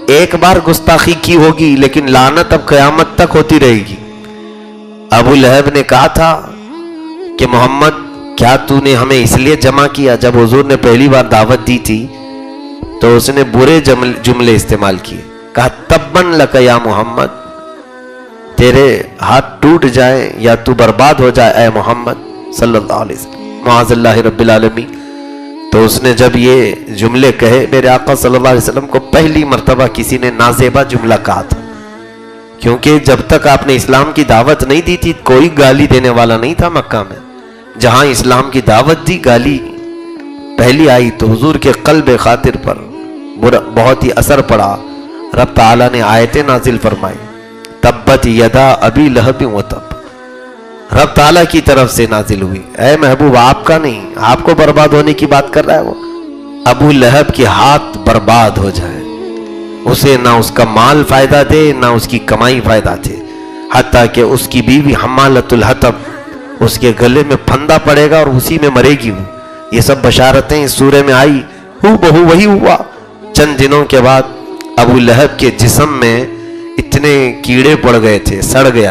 ایک بار گستاخی کی ہوگی لیکن لعنت اب قیامت تک ہوتی رہے گی۔ ابو لہب نے کہا تھا کہ محمد کیا تو نے ہمیں اس لیے جمع کیا؟ جب حضور نے پہلی بار دعوت دی تھی تو اس نے برے جملے استعمال کیے، کہا تبن لک یا محمد، تیرے ہاتھ ٹوٹ جائے یا تو برباد ہو جائے اے محمد صلی اللہ علیہ وسلم، معاذ اللہ رب العالمین۔ تو اس نے جب یہ جملے کہے، میرے آقا صلی اللہ علیہ وسلم کو پہلی مرتبہ کسی نے نازیبہ جملہ کہا تھا، کیونکہ جب تک آپ نے اسلام کی دعوت نہیں دی تھی کوئی گالی دینے والا نہیں تھا مکہ میں۔ جہاں اسلام کی دعوت دی گالی پہلی آئی تو حضور کے قلب خاطر پر بہت ہی اثر پڑا۔ رب تعالیٰ نے آیتیں نازل فرمائی، تبت یدا ابی لہب و تب، رب تعالیٰ کی طرف سے نازل ہوئی۔ اے محبوب آپ کا نہیں، آپ کو برباد ہونے کی بات کر رہا ہے وہ، ابو لہب کے ہاتھ برباد ہو جائے، اسے نہ اس کا مال فائدہ دے نہ اس کی کمائی فائدہ دے، حتیٰ کہ اس کی بیوی حمالۃ الحطب، اس کے گلے میں پھندا پڑے گا اور اسی میں مرے گی وہ۔ یہ سب بشارتیں اس سورے میں آئی، ہو بہو وہی ہوا۔ چند دنوں کے بعد ابو لہب کے جسم میں اتنے کیڑے پڑ گئے تھے، سڑ گیا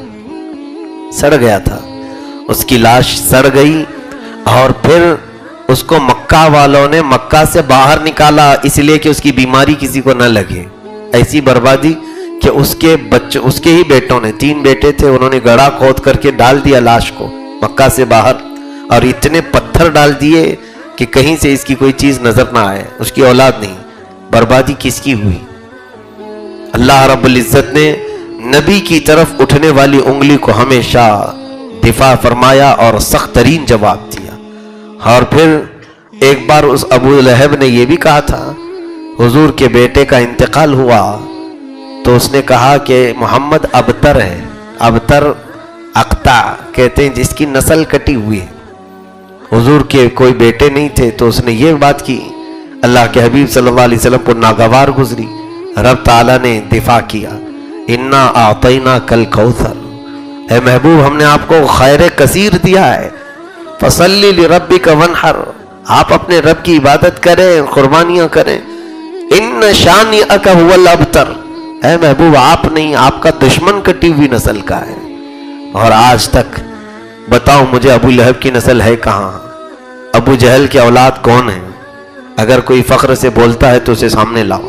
تھا، اس کی لاش سڑ گئی، اور پھر اس کو مکہ والوں نے مکہ سے باہر نکالا اس لیے کہ اس کی بیماری کسی کو نہ لگے۔ ایسی بربادی کہ اس کے ہی بیٹوں نے، 3 بیٹے تھے، انہوں نے گڑھا کھود کر کے ڈال دیا لاش کو مکہ سے باہر، اور اتنے پتھر ڈال دیے کہ کہیں سے اس کی کوئی چیز نظر نہ آئے، اس کی اولاد نہیں۔ بربادی کس کی ہوئی؟ اللہ رب العزت نے نبی کی طرف اٹھنے والی انگلی کو ہمیشہ دفاع فرمایا اور سخت ترین جواب دیا۔ اور پھر ایک بار اس ابو لہب نے یہ بھی کہا تھا، حضور کے بیٹے کا انتقال ہوا تو اس نے کہا کہ محمد ابتر ہے، ابتر اقطع کہتے ہیں جس کی نسل کٹی ہوئی ہے، حضور کے کوئی بیٹے نہیں تھے، تو اس نے یہ بات کی، اللہ کے حبیب صلی اللہ علیہ وسلم کو ناگوار گزری۔ رب تعالیٰ نے دفاع کیا، انا اعطینا کل کوثر، اے محبوب ہم نے آپ کو خیر کثیر دیا ہے، فصلی لربک وانحر، آپ اپنے رب کی عبادت کریں، قربانیاں کریں، ان شانئک هو الابتر، اے محبوب آپ نہیں، آپ کا دشمن کٹی ہوئی نسل کا ہے۔ اور آج تک بتاؤ مجھے ابو لہب کی نسل ہے کہاں؟ ابو جہل کے اولاد کون ہیں؟ اگر کوئی فخر سے بولتا ہے تو اسے سامنے لاؤ،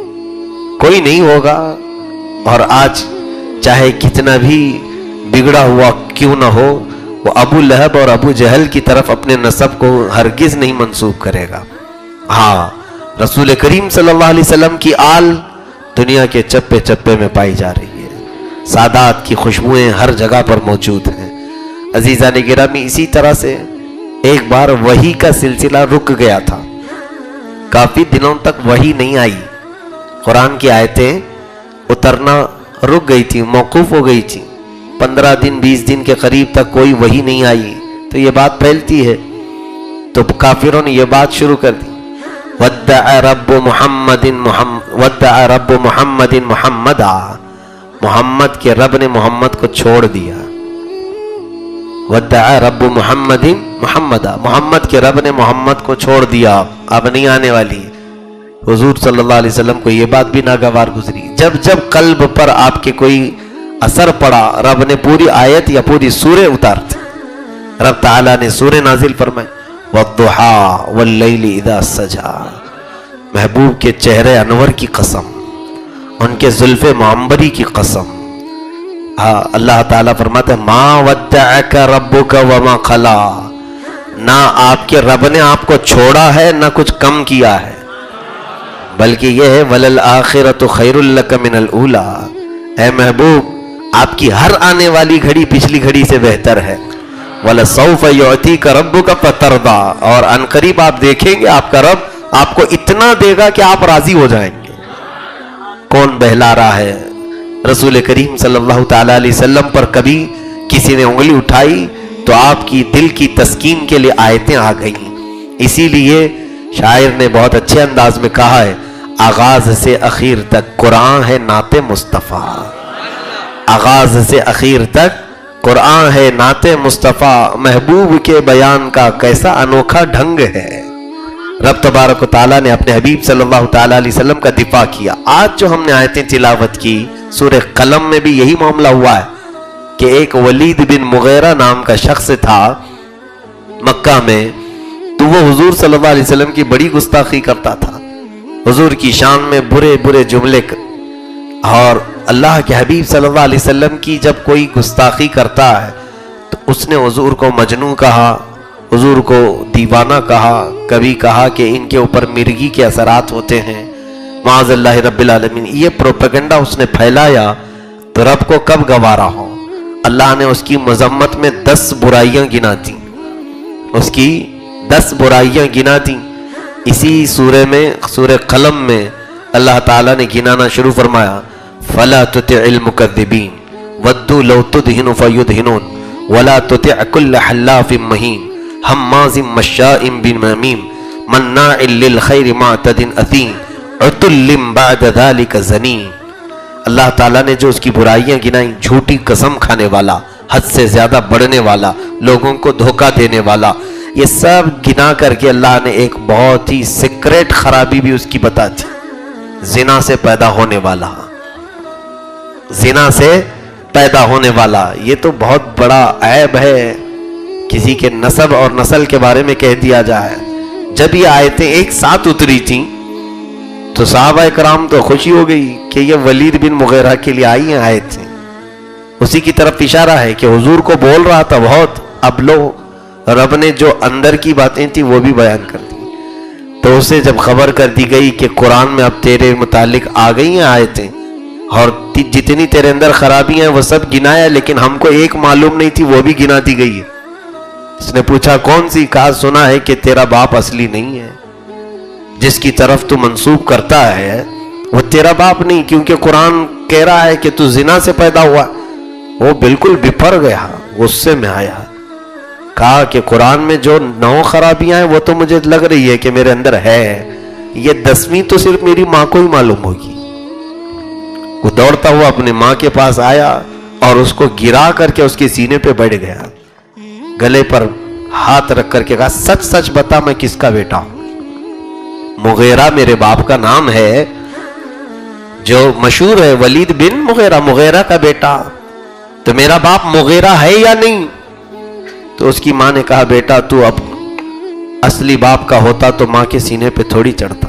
کوئی نہیں ہوگا۔ اور آج چاہے کتنا بھی بگڑا ہوا کیوں نہ ہو، وہ ابو لہب اور ابو جہل کی طرف اپنے نسب کو ہرگز نہیں منسوب کرے گا۔ ہاں، رسول کریم صلی اللہ علیہ وسلم کی آل دنیا کے چپے چپے میں پائی جا رہی ہے، سادات کی خوشبوئیں ہر جگہ پر موجود ہیں۔ عزیزان گرامی، اسی طرح سے ایک بار وحی کا سلسلہ رک گیا تھا، کافی دنوں تک وحی نہیں آئی، قرآن کی آیتیں اترنا رک گئی تھی، موقوف ہو گئی تھی، 15 دن 20 دن کے قریب تک کوئی وحی نہیں آئی، تو یہ بات پھیلتی ہے، تو کافروں نے یہ بات شروع کر دی، ودع رب محمد محمدا، محمد کے رب نے محمد کو چھوڑ دیا، ودع رب محمد محمدا، محمد کے رب نے محمد کو چھوڑ دیا، اب نہیں آنے والی۔ حضور صلی اللہ علیہ وسلم کو یہ بات بھی ناگوار گزری۔ جب جب قلب پر آپ کے کوئی اثر پڑا، رب نے پوری آیت یا پوری سورہ اتار دی۔ رب تعالیٰ نے سورہ نازل فرمائی، والضحیٰ واللیل اذا سجا، محبوب کے چہرے انور کی قسم، ان کے زلف معمبری کی قسم۔ ہاں، اللہ تعالیٰ فرماتا ہے ما ودعک ربک وما قلا، نہ آپ کے رب نے آپ کو چھوڑا ہے نہ کچھ کم کیا ہے، بلکہ یہ ہے وَلَلْآخِرَةُ خَيْرٌ لَكَ مِنَ الْأُولَىٰ، اے محبوب آپ کی ہر آنے والی گھڑی پچھلی گھڑی سے بہتر ہے، وَلَسَوْفَ يُعْتِيكَ رَبُّكَ فَتَرْضَىٰ، اور ان قریب آپ دیکھیں گے آپ کا رب آپ کو اتنا دے گا کہ آپ راضی ہو جائیں گے۔ کون بہلا رہا ہے؟ رسول کریم صلی اللہ تعالیٰ علیہ وسلم پر کبھی کسی نے انگلی اٹھائی تو آپ کی دل کی تسکین کے لیے آیتیں آ گئیں۔ اسی لیے شاعر نے بہت اچھے انداز میں کہا ہے، آغاز سے اخیر تک قرآن ہے نعت مصطفیٰ، آغاز سے اخیر تک قرآن ہے نعت مصطفیٰ، محبوب کے بیان کا کیسا انوکھا ڈھنگ ہے، رب تبارک و تعالیٰ نے اپنے حبیب صلی اللہ تعالیٰ علیہ وسلم کا دفاع کیا. آج جو ہم نے آیتیں تلاوت کی سورہ قلم میں بھی یہی معاملہ ہوا ہے کہ ایک ولید بن مغیرہ نام کا شخص تھا مکہ میں، تو وہ حضور صلی اللہ علیہ وسلم کی بڑی گستاخی کرتا تھا، حضور کی شان میں برے برے جملے، اور اللہ کے حبیب صلی اللہ علیہ وسلم کی جب کوئی گستاخی کرتا ہے تو اس نے حضور کو مجنون کہا، حضور کو دیوانہ کہا، کبھی کہا کہ ان کے اوپر مرگی کے اثرات ہوتے ہیں، معاذ اللہ رب العالمین. یہ پروپیگنڈا اس نے پھیلایا تو رب کو کب گوارا ہو. اللہ نے اس کی مذمت میں 10 برائیاں گنا دیں، اس کی 10 برائیاں گنا دیں. اسی سورہ میں، سورہ قلم میں اللہ تعالیٰ نے گنانا شروع فرمایا، فَلَا تُطِعِ الْمُكَذِّبِينَ وَدُّوا لَوْ تُدْهِنُ فَيُدْهِنُونَ وَلَا تُطِعْ كُلَّ حَلَّافٍ مَّهِينٍ هَمَّازٍ مَّشَّاءٍ بِنَمِيمٍ مَّنَّاعٍ لِّلْخَيْرِ مُعْتَدٍ أَثِيمٍ عُتُلٍّ بَعْدَ ذَلِكَ زَنِيمٍ. اللہ تعالیٰ نے جو اس کی برائیاں گنائیں، جھوٹی قسم کھانے والا، حد سے زیادہ بڑھنے والا، لوگوں کو دھوکہ دینے والا، یہ سب گنا کر کے اللہ نے ایک بہت ہی سیکریٹ خرابی بھی اس کی بتا دی. زنا سے پیدا ہونے والا، زنا سے پیدا ہونے والا، یہ تو بہت بڑا عیب ہے کسی کے نسب اور نسل کے بارے میں کہہ دیا جائے. جب یہ آیتیں ایک ساتھ اتری تھیں تو صحابہ کرام تو خوشی ہو گئی کہ یہ ولید بن مغیرہ کے لیے آئی ہیں آیتیں. اسی کی طرف اشارہ ہے کہ حضور کو بول رہا تھا بہت، اب لو رب نے جو اندر کی باتیں تھی وہ بھی بیان کر دی. تو اسے جب خبر کر دی گئی کہ قرآن میں اب تیرے متعلق آ گئی ہیں آیتیں اور جتنی تیرے اندر خرابی ہیں وہ سب گنایا، لیکن ہم کو ایک معلوم نہیں تھی وہ بھی گنا دی گئی ہے. اس نے پوچھا کون سی؟ کہا سنا ہے کہ تیرا باپ اصلی نہیں ہے، جس کی طرف تو منسوب کرتا ہے وہ تیرا باپ نہیں، کیونکہ قرآن کہہ رہا ہے کہ تو زنا سے پیدا ہوا. وہ بالکل بپھر گیا، غصے میں آیا، کہا کہ قرآن میں جو 9 خرابیاں ہیں وہ تو مجھے لگ رہی ہے کہ میرے اندر ہے، یہ 10ویں تو صرف میری ماں کو ہی معلوم ہوگی. وہ دوڑتا ہوا اپنے ماں کے پاس آیا اور اس کو گرا کر کے اس کے سینے پہ بیٹھ گیا، گلے پر ہاتھ رکھ کر کے کہا سچ سچ بتا میں کس کا بیٹا ہوں. مغیرہ میرے باپ کا نام ہے جو مشہور ہے، ولید بن مغیرہ، مغیرہ کا بیٹا. تو میرا باپ مغیرہ ہے یا نہیں؟ تو اس کی ماں نے کہا بیٹا تو اب اصلی باپ کا ہوتا تو ماں کے سینے پہ تھوڑی چڑھتا.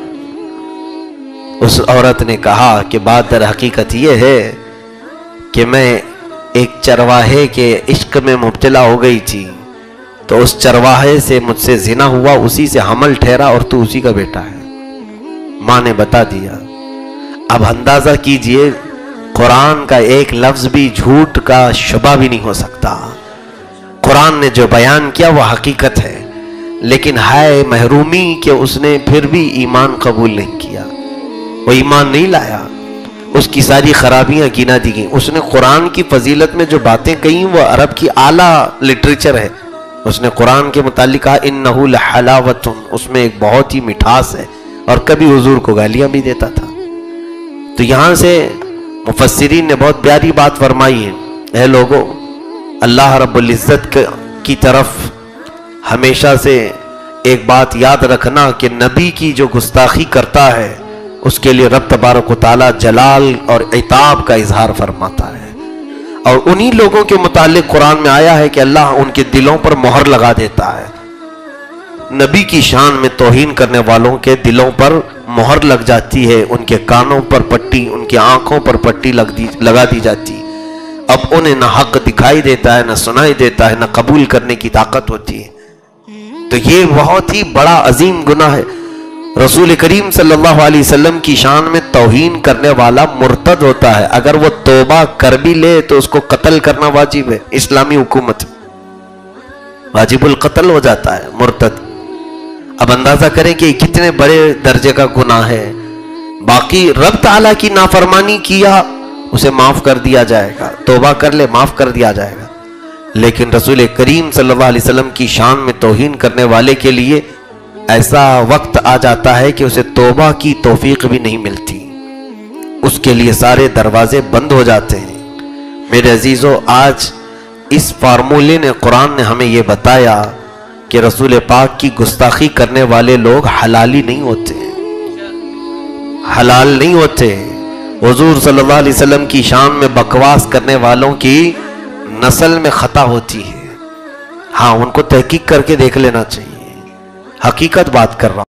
اس عورت نے کہا کہ بات در حقیقت یہ ہے کہ میں ایک چرواہے کے عشق میں مبتلا ہو گئی تھی، تو اس چرواہے سے مجھ سے زنا ہوا، اسی سے حمل ٹھہرا اور تو اسی کا بیٹا ہے. ماں نے بتا دیا. اب اندازہ کیجئے قرآن کا ایک لفظ بھی جھوٹ کا شبہ بھی نہیں ہو سکتا. قرآن نے جو بیان کیا وہ حقیقت ہے، لیکن ہے محرومی کہ اس نے پھر بھی ایمان قبول نہیں کیا، وہ ایمان نہیں لایا. اس کی ساری خرابیاں گنا دی گئیں. اس نے قرآن کی فضیلت میں جو باتیں کہیں وہ عرب کی اعلیٰ لٹریچر ہے. اس نے قرآن کے متعلق کہا انہو لحلاوۃ، اس میں ایک بہت ہی مٹھاس ہے، اور کبھی حضور کو گالیاں بھی دیتا تھا. تو یہاں سے مفسرین نے بہت پیاری بات فرمائی ہے، اے لوگوں اللہ رب العزت کی طرف ہمیشہ سے ایک بات یاد رکھنا کہ نبی کی جو گستاخی کرتا ہے اس کے لیے رب تبارک و تعالی جلال اور عتاب کا اظہار فرماتا ہے. اور انہی لوگوں کے متعلق قرآن میں آیا ہے کہ اللہ ان کے دلوں پر مہر لگا دیتا ہے. نبی کی شان میں توہین کرنے والوں کے دلوں پر مہر لگ جاتی ہے، ان کے کانوں پر پٹی، ان کی آنکھوں پر پٹی لگا دی جاتی. اب انہیں نہ حق دکھائی دیتا ہے، نہ سنائی دیتا ہے، نہ قبول کرنے کی طاقت ہوتی ہے. تو یہ بہت ہی بڑا عظیم گناہ ہے. رسول کریم صلی اللہ علیہ وسلم کی شان میں توہین کرنے والا مرتد ہوتا ہے. اگر وہ توبہ کر بھی لے تو اس کو قتل کرنا واجب ہے. اسلامی حکومت واجب القتل ہو جاتا ہے مرتد. اب اندازہ کریں کہ کتنے بڑے درجے کا گناہ ہے. باقی رب تعالیٰ کی نافرمانی کیا اسے معاف کر دیا جائے گا، توبہ کر لے معاف کر دیا جائے گا. لیکن رسول کریم صلی اللہ علیہ وسلم کی شان میں توہین کرنے والے کے لیے ایسا وقت آ جاتا ہے کہ اسے توبہ کی توفیق بھی نہیں ملتی، اس کے لیے سارے دروازے بند ہو جاتے ہیں. میرے عزیزو، آج اس فارمولے نے قرآن نے ہمیں یہ بتایا کہ رسول پاک کی گستاخی کرنے والے لوگ حلالی نہیں ہوتے، حلال نہیں ہوتے۔ حضور صلی اللہ علیہ وسلم کی شان میں بکواس کرنے والوں کی نسل میں خطا ہوتی ہے۔ ہاں ان کو تحقیق کر کے دیکھ لینا چاہیے، حقیقت بات کر رہا ہوں۔